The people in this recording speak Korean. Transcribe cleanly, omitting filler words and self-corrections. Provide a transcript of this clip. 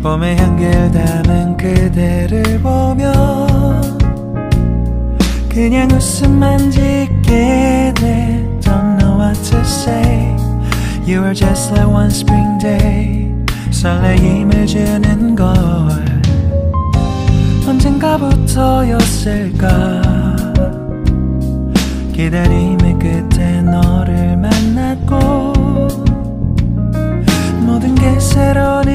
봄의 향기를 담은 그대를 보며 그냥 웃음만 짓게 돼. Don't know what to say. You are just like one spring day. 설레임을 주는 걸 언젠가부터였을까. 기다림의 끝에 너를 만났고 모든 게 새로운